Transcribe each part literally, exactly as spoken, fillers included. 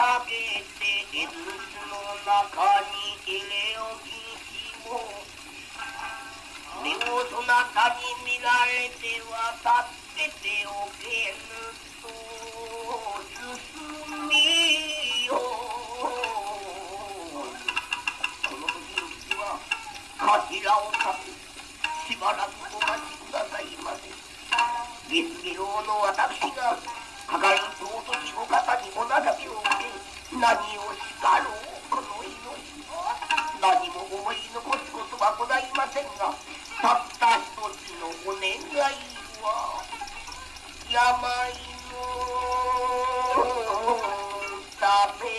げて江津の中に入れ置きしも目をそなたに見られては助けておけぬと進みよこの時うちは頭を立てしばらくお待ちくださいませ。月下郎の私がかかり尊きお方にお情けを受け何をしたろうこの命何も思い残すことはございませんがたった一つのお願いは病のため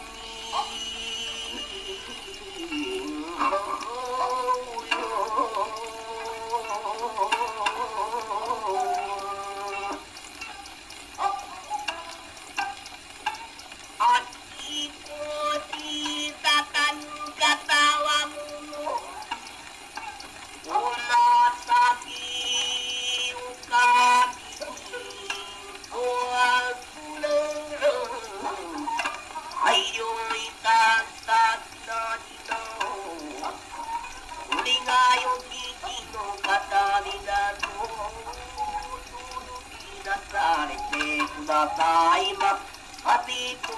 くださいまあてと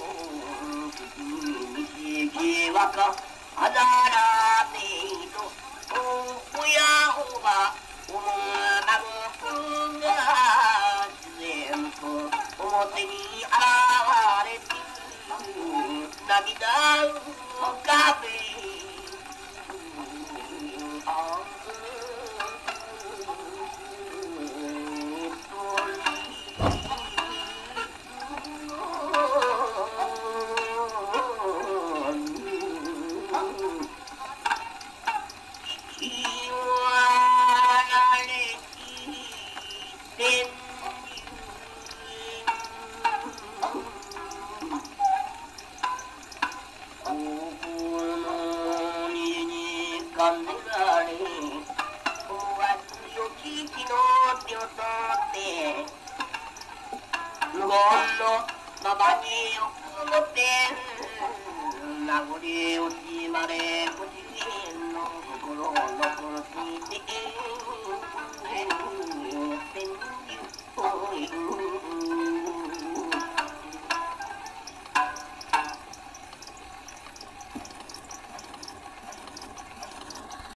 見せわかあならねえとおやおばおもなごくが自然と表に現れて涙を浮かべまばによくもって名残惜しまれご主人の心を残して